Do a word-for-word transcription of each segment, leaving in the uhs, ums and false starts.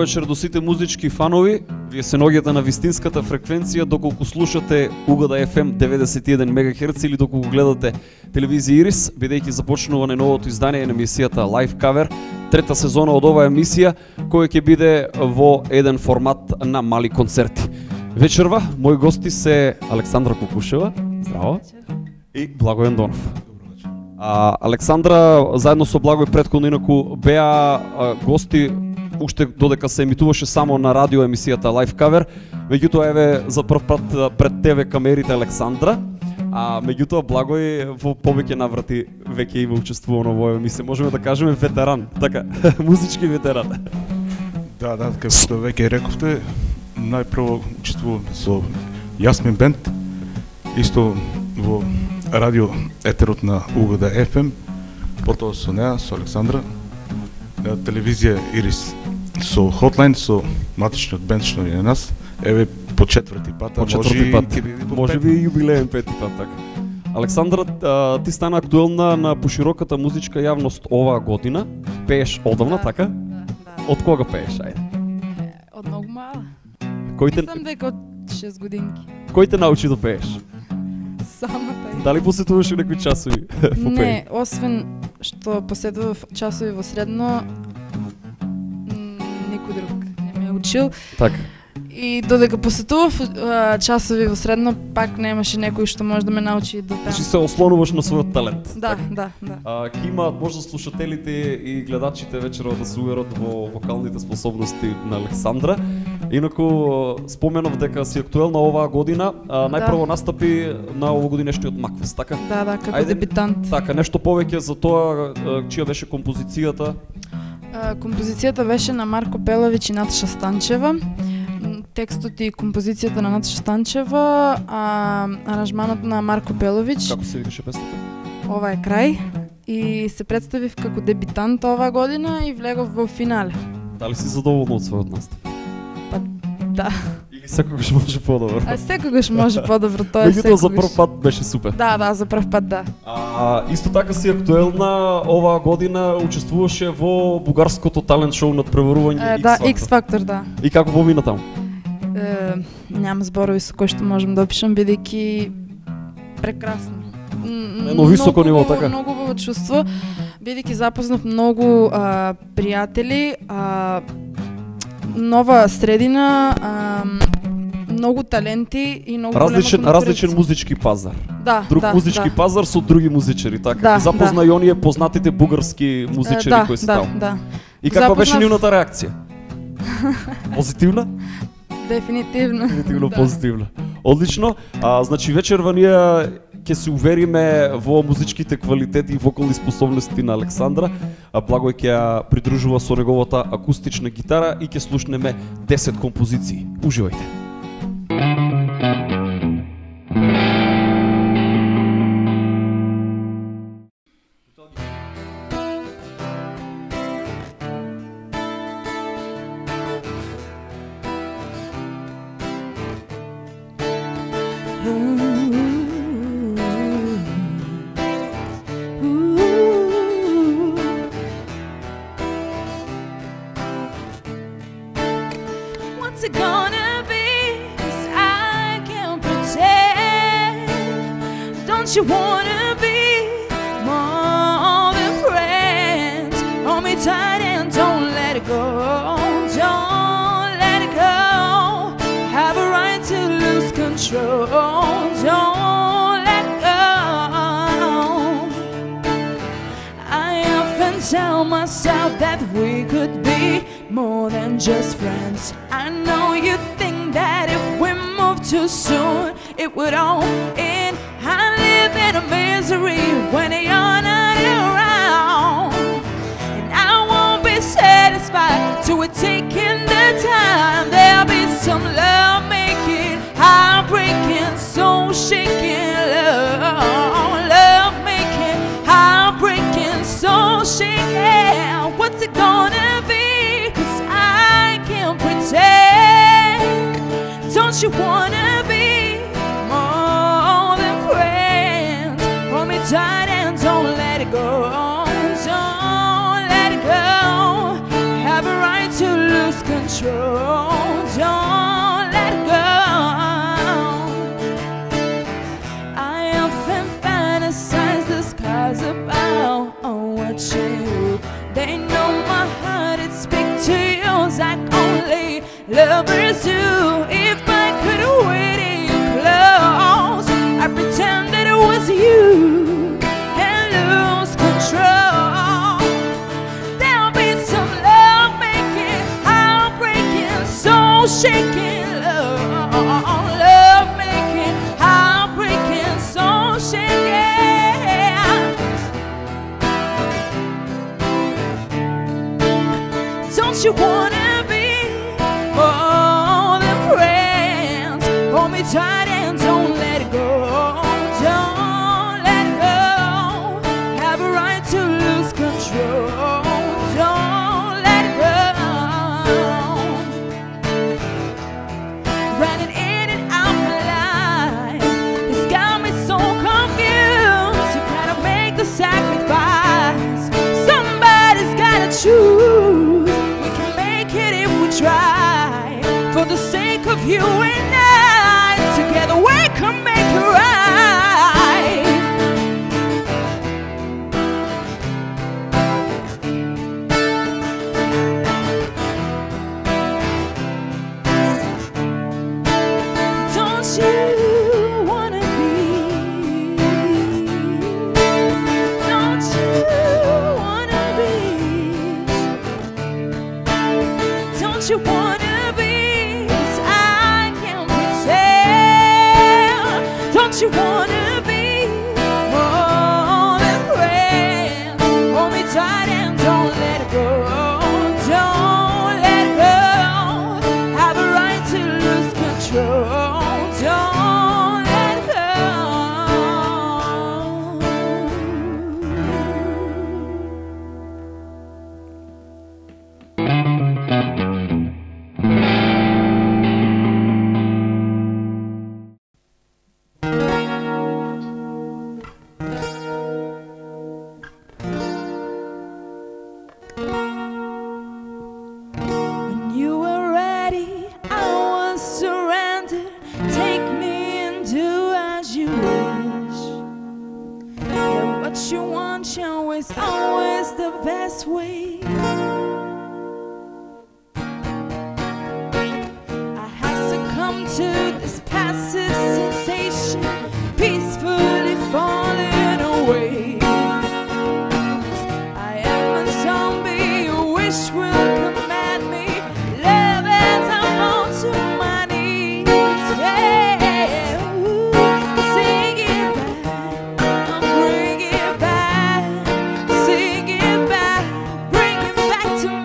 вечер до сите музички фанови. Вие се наоѓате на вистинската фреквенција доколку слушате Угода еф ем деветдесет и еден мегахерц или доколку гледате телевизија Ирис, бидејќи започнува новото издание на емисијата Live Cover, трета сезона од оваа емисија, која ќе биде во еден формат на мали концерти. Вечерва, мои гости се Александра Кукушева, здраво, и Благој Андонов. А, Александра заедно со Благој претходно инаку беа а, гости уште додека се емитуваше само на радио емисијата Live Cover, меѓутоа еве за прв пат пред тебе камерите Александра, а меѓутоа Благој во повеќе наврати веќе има учествувано во емисија, можеме да кажеме ветеран, така, музички ветеран. Да, да, како веќе рековте, најпрво учествуваме со Јасмин Бенд, исто во радио етерот на Угода еф ем, потоа со неа, со Александра, на телевизија Ирис, со Hotline, со матичниот бенд што е на нас, еве по четврти пат, по четврти пат, може би јубилеен пети пат, така. Александра, а, ти стана актуелна на пошироката музичка јавност оваа година, пееш одавна, да, така? Да, да. Од кога пееш, ајде? Од многу мала. Кој те... Мислам дека од шест годинки. Кој те научи да пееш? Самата. Дали посетуваш некои часови по пеење? Не, освен што посетував часови во средно, никој друг не ме учил. Така. И додека посетував а, часови во средно, пак немаше некој што може да ме научи да пеам. Значи се ослонуваш на својот талент. Да, така? да, да. А, ки имаат можда слушателите и гледачите вечерва да се уверат во вокалните способности на Александра. Инаку споменав дека си актуелна оваа година, а, најпрво да. Настапи на овогодинешниот Макфест, така? Да, да, како Ајде, дебитант. Така, нешто повеќе за тоа, чија беше композицијата? А, композицијата беше на Марко Пелович и Наташа Станчева. Текстот и композицијата на Наташа Станчева, а аранжманот на Марко Пелович. Како се викаше песната? Ова е крај. И се представив како дебитант оваа година и влегов во финале. Дали си задоволна од својот настап? Па да. Или секогаш може подобро? А секогаш може подобро, тоа е секогаш. Меѓутоа за прв пат беше супер. Да, да, за прв пат да. А, исто така си актуелна оваа година, учествуваше во бугарското талент шоу надпреварување X-Factor. Да, X-Factor, да. И како помина таму? Е, нямам зборови со кои што можам да опишам, бидејќи прекрасно. Едно високо ниво, така? Многу убаво чувство, бидејќи запознав многу а, пријатели, а, нова средина, а, многу таленти и многу различен различен музички пазар. Да, Друг да, музички да. пазар со други музичари, така. Да, и запозна да. и оние познатите бугарски музичари да, кои се да, таму. Да. И каква Запознав... беше нивната реакција? Позитивна? Дефинитивно. Дефинитивно да. позитивна. Одлично. А, значи вечерва ние ќе се увериме во музичките квалитети и вокални способности на Александра. А Благој ќе ја придружува со неговата акустична гитара и ќе слушнеме десет композиции. Уживајте. What's it gonna be? 'Cause I can't pretend. Don't you wanna be more than friends? Hold me tight and don't let it go. Don't let it go. Have a right to lose control. Don't let go. I often tell myself that we could be more than just friends. I know you think that if we move too soon, it would all end. I live in a misery when you're not around, and I won't be satisfied till we're taking the time. There'll be some love making, heartbreaking, soul shaking love, love making, heartbreaking, soul shaking. What's it gonna be? Pretend. Don't you wanna be more than friends? Hold me tight and don't let it go. Don't let it go. Have a right to lose control. me tight and don't let it go. Don't let it go. Have a right to lose control. Don't let it go. Running in and out my life, it's got me so confused. You gotta make the sacrifice. Somebody's gotta choose. We can make it if we try. For the sake of you and I, together we can make it right. Don't you wanna be? Don't you wanna be? Don't you wanna be? 'Cause I can't pretend. Don't you wanna be more than friends? Hold me tight and don't let it go. Don't let it go. Have a right to lose control. Don't let it go. When you were ready, I was surrendered. Take me and do as you wish. Yeah, what you want, you is always the best way. I have succumbed to this passive sensation, peacefully falling away. I am a zombie, your wish will command me. Love as I fall to my knees. Yeah, ooh, sing it back, I'll bring it back. Sing it back, bring it back to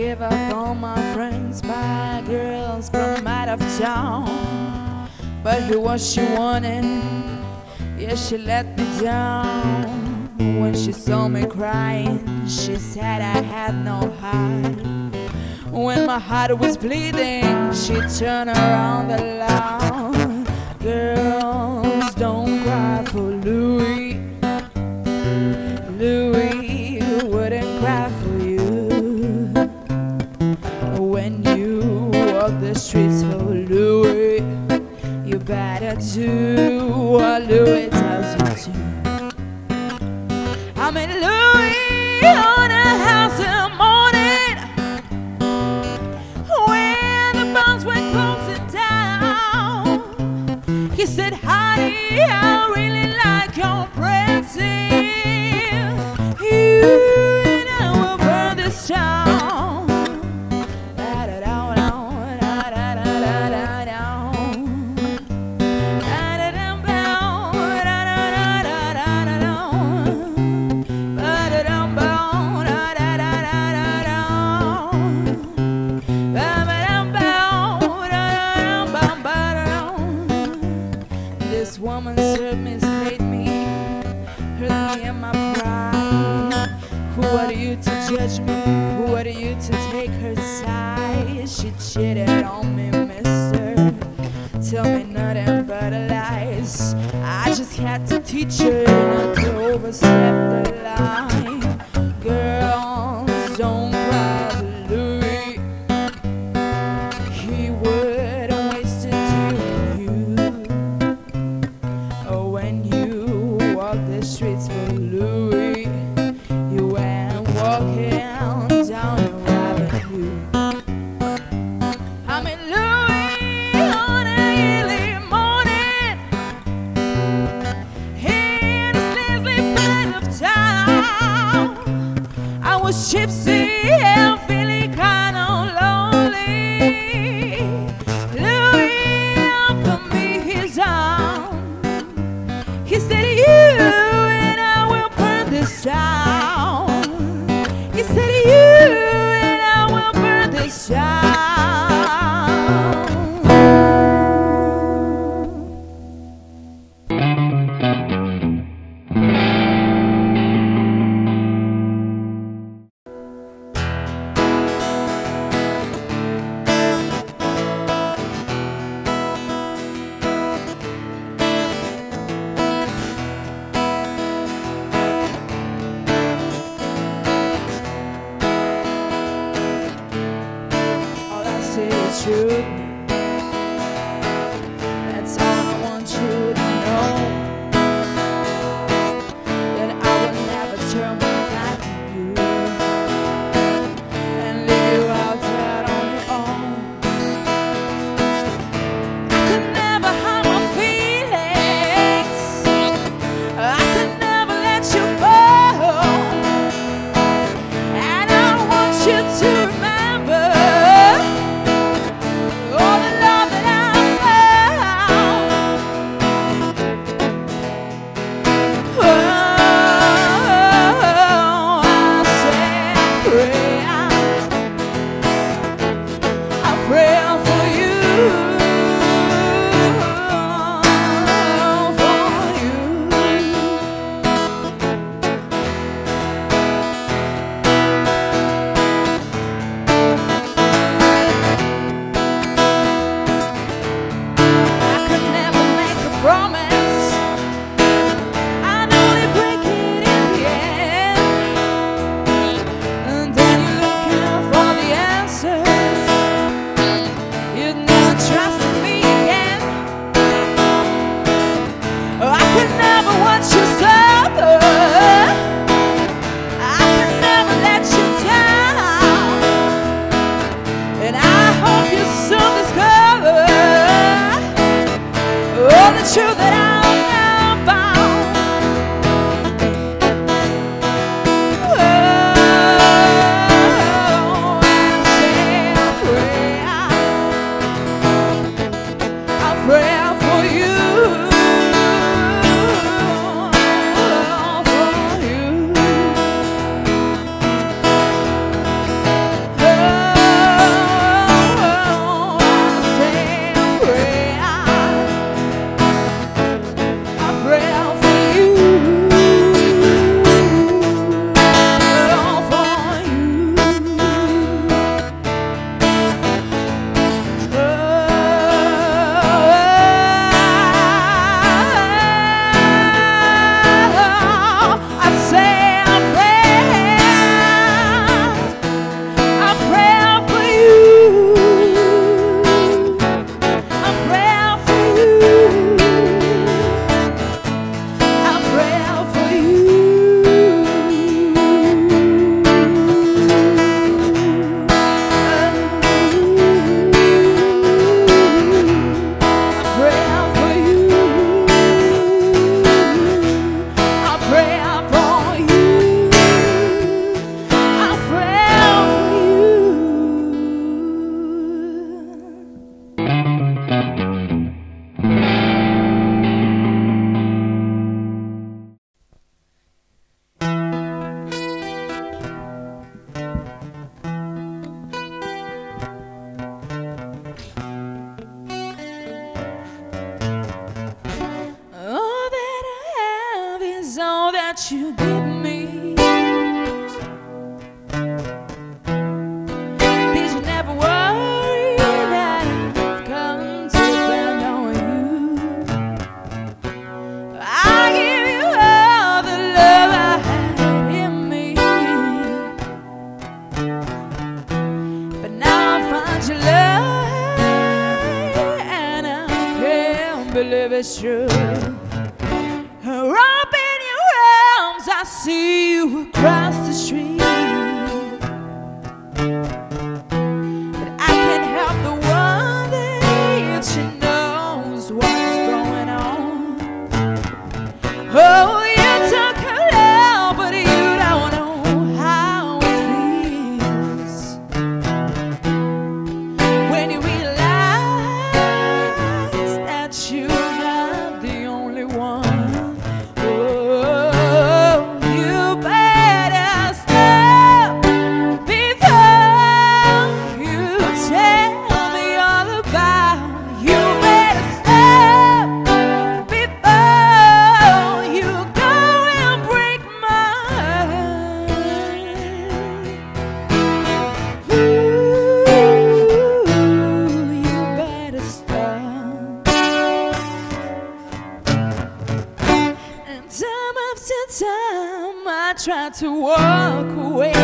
give up all my friends by girls from out of town. But who was she wanted? Yeah, she let me down. When she saw me crying, she said I had no heart. When my heart was bleeding, she turned around and laughed. Girls, don't cry for Louis. Louis wouldn't cry for you. When you walk the streets for Louis, you better do what Louis tells you to. I'm in Louis on a house in the morning, when the bombs went closing down. He said, honey, I really like your prancing. You and I will burn this town. This woman served me, slayed me, hurt me in my pride. Who are you to judge me? Who are you to take her side? She cheated on me, mister. Tell me nothing but lies. I just had to teach her not to overstep the line. Girls, don't cry for Louis. He wouldn't waste it to you. Oh, when you walk the streets for Louis, you went walking down the avenue. I'm in Louis on a early morning, in a sleazy part of town. I was gypsy and feeling kind of lonely. Louis offered me his arm. He said, you and I will burn this town. He said, you and I will burn this town. All I say is true. That's all I want you to know. That I will never turn my back on you and leave you out there on your own. I could never hide my feelings. I could never let you go. And I want you to remember, oh, is all that you give me. Did you never worry that I've come to depend on you? I give you all the love I had in me, but now I find your love and I can't believe it's true. Up in your arms, I see you across the street, but I can't help the one that she knows what's going on. Oh, you took her love, but you don't know how it feels when you realize that you're not the only one. Time I try to walk away,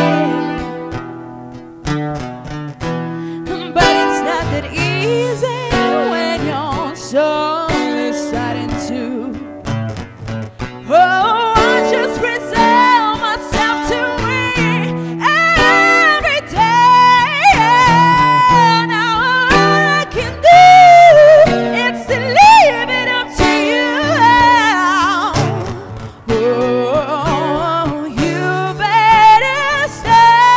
but it's not that easy when your soul is starting to. Oh, I just reserve myself to it every day. Now all I can do is to leave it up to you. Oh, you better stop.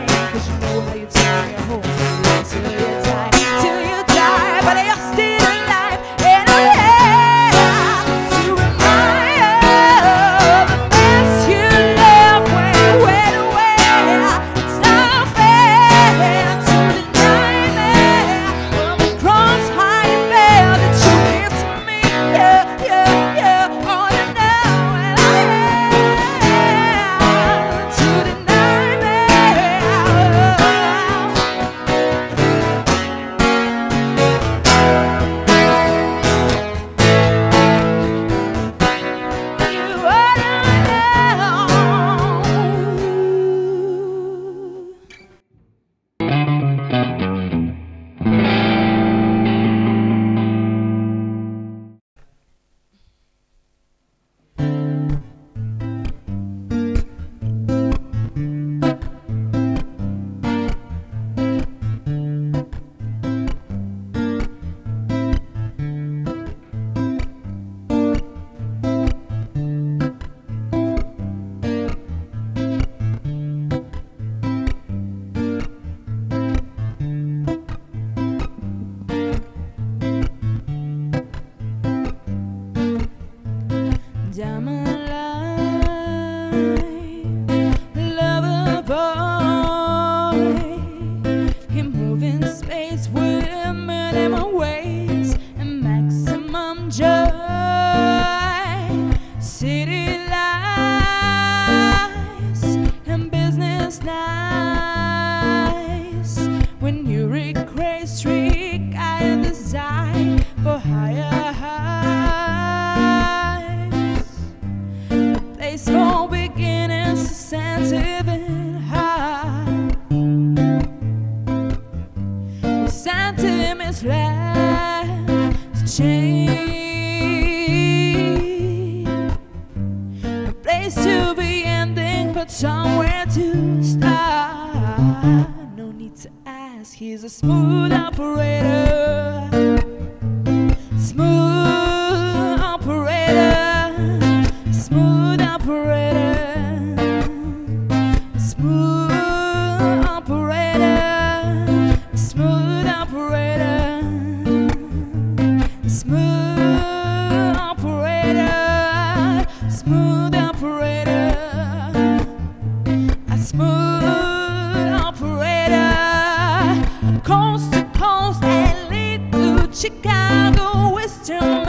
die, 'cause you know how you turn your whole life till you die, till you die, but you're still alive, and I'm here to remind you the best you left went, went away. It's not fair to deny me when we cross high and bare that you give to me, yeah, yeah, yeah, all you know, and I'm here to deny me. You ought to know. Diamond light, lover boy, can move in space with minimal ways and maximum joy. City lights and business nice. When you recreate street, I design for higher heights. A place for beginners to sensitive and high. With sentiments left to change. A place to be ending, but somewhere to start. No need to ask, he's a smooth operator. Smooth operator. Smooth operator. Smooth operator. Smooth operator. Smooth operator. Smooth operator. A smooth operator. Coast to coast, L A to Chicago, Western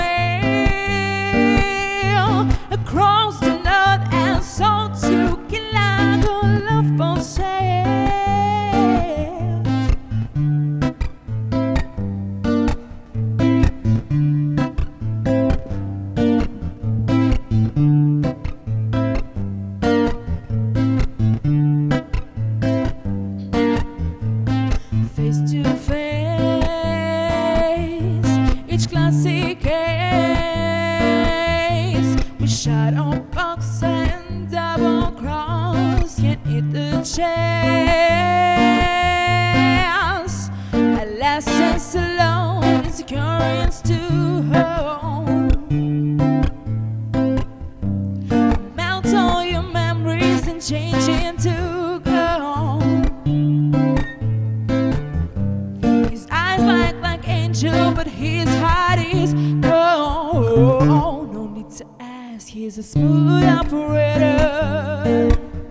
Mail. Across the north and south to Chicago, love for sale. Face to face, each classic case. We shot on box and double cross, can't hit the chance. A license alone, insecurities to home. Mount all your memories and change into gold. His eyes like like angel, but his heart is cold. No need to ask, he's a smooth operator.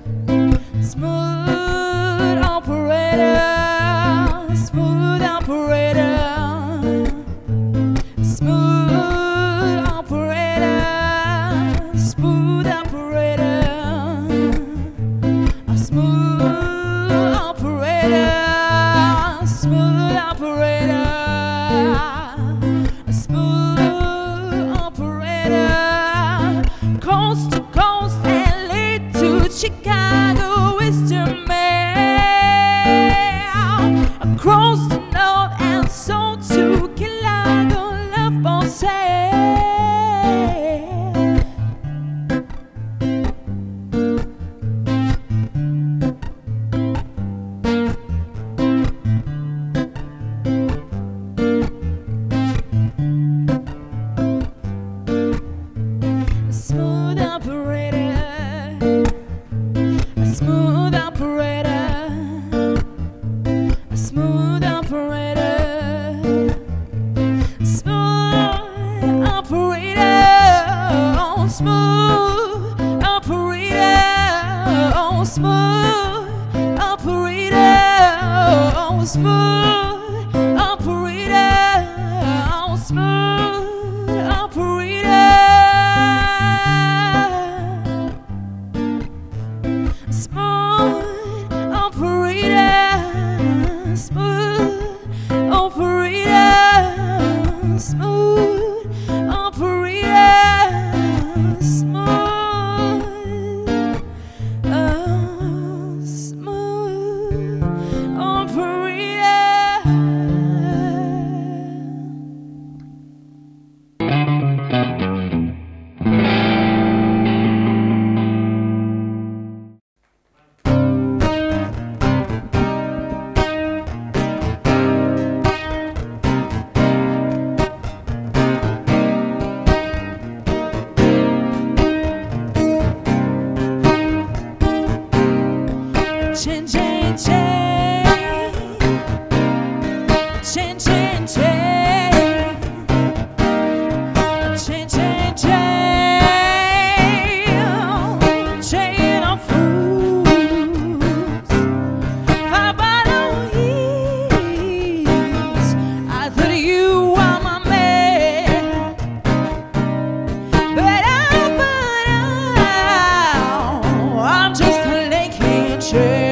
Smooth operator. Smooth operator. Smooth operator. Smooth operator. A smooth operator. Smooth operator. A smooth operator. Coast to coast, L A to Chicago, Western Mail. Across the north and south to Chicago, love for sale. smooth operator. Oh, smooth operator, oh, smooth operator, smooth operator, smooth operator, smooth operator, smooth, oh, smooth operator. Chain, chain, chain, chain, chain, chain, chain, chain, chain, chain of fools. Five bottle years, I thought you were my man, but I'm but now I'm just a naked chain.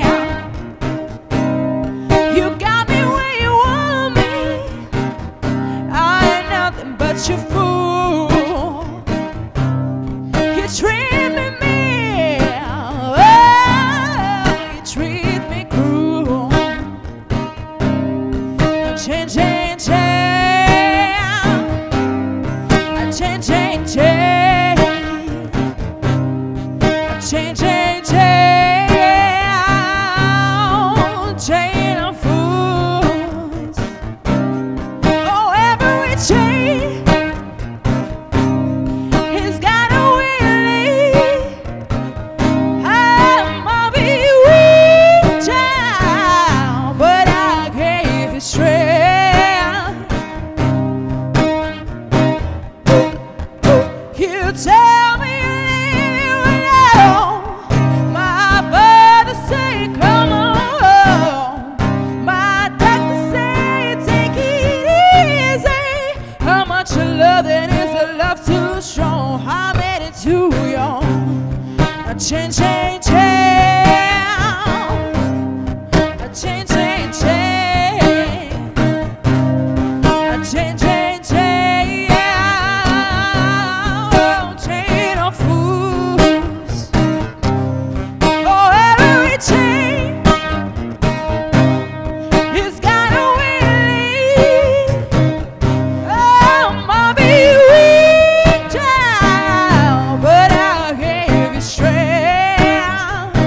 You got me where you want me. I ain't nothing but your fool. You treat me mean, oh, you treat me cruel. Chain, chain, chain, chain, chain, chain, chain, chain, chain, chain of fools. Oh, every chain has got a willie. I'm a be weak child, but I gave you strength. You tell me to leave alone. My father say come on. My doctor say take it easy. How much you love that is a love too strong. I made it too young. A chain, chain, chain, a chain, chain, chain, a chain, chain, chain, oh, chain of fools. Oh, every chain has got a willie. Oh, my be weak child, but I gave you strength.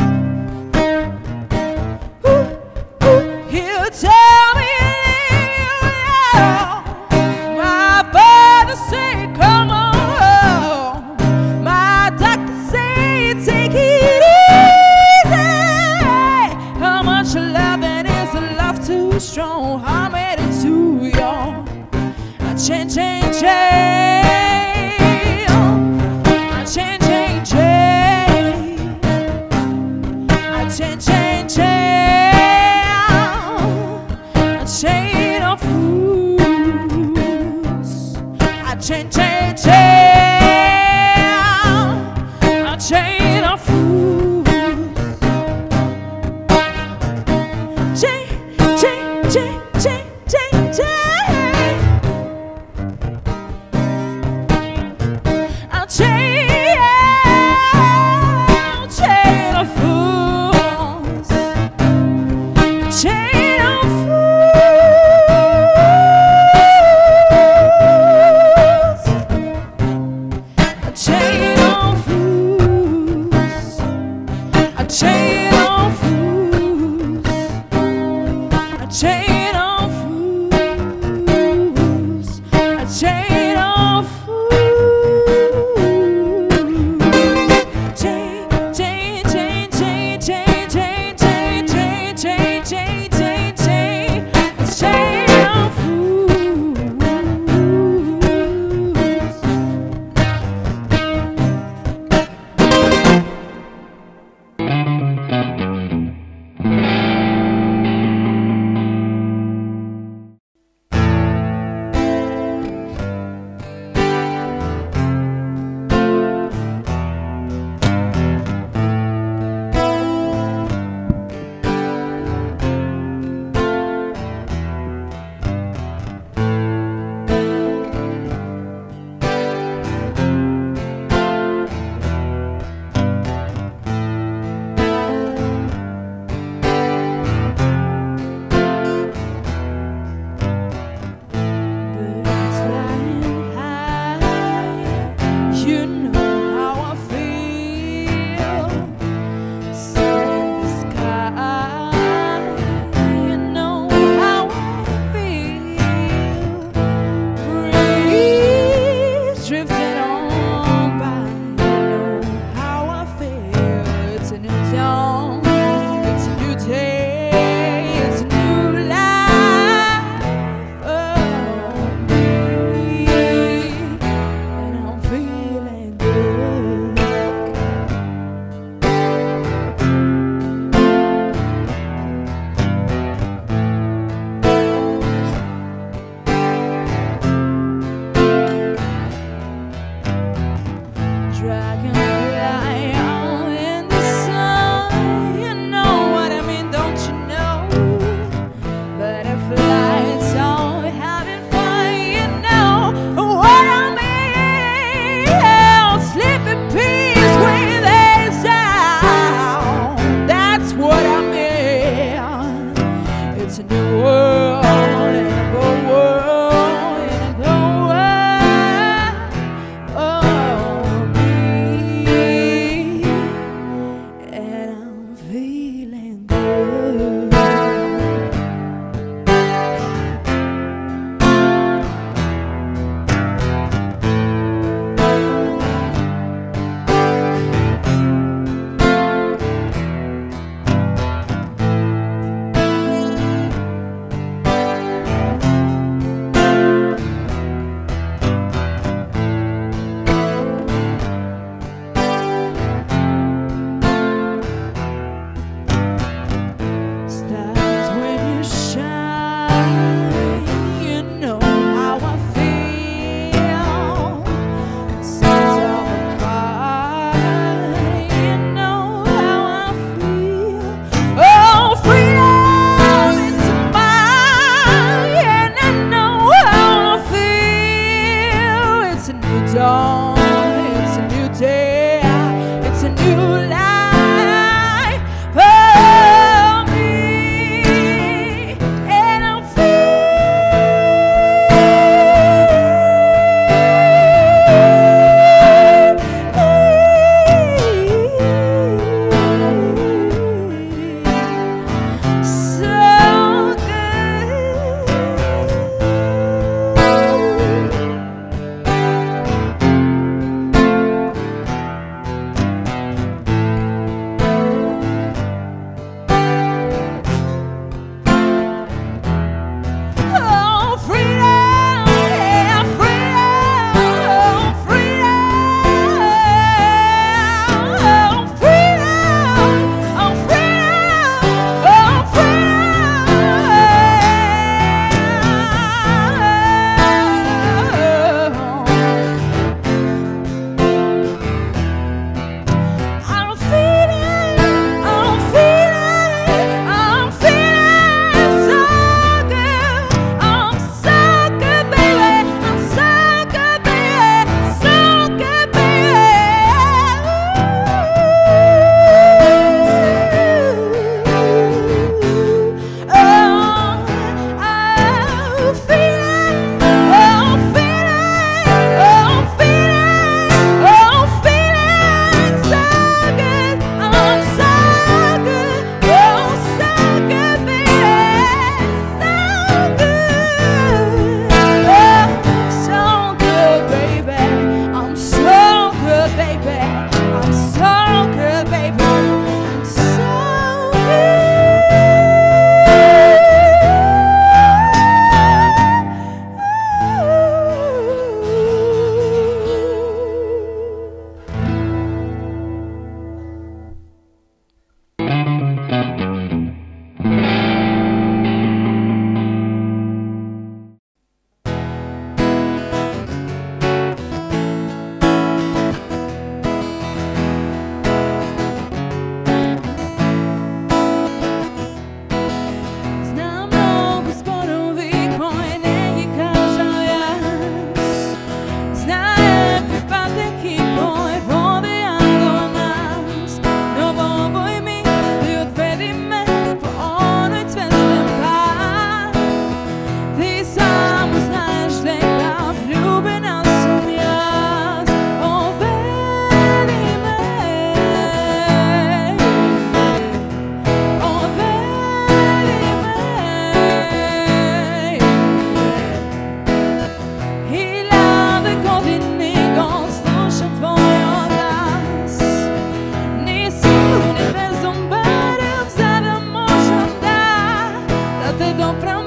Ooh, ooh, you tell me to leave alone. My father say come on. My doctor say take it easy. How much love that is a love too strong. I made it too young. A chain, chain, chain, a chain, chain, chain, a chain, chain, chain, a chain of fools. A chain, chain, chain, a chain of fools. Chain, chain, chain, chain, chain, chain. A chain, chain of fools. Chain of fools. A chain of fools. A chain of fools. A chain of fools. A chain of fools. Chain, chain, chain, chain, chain, chain, chain, chain, chain, chain, chain, chain. A chain of fools. te compra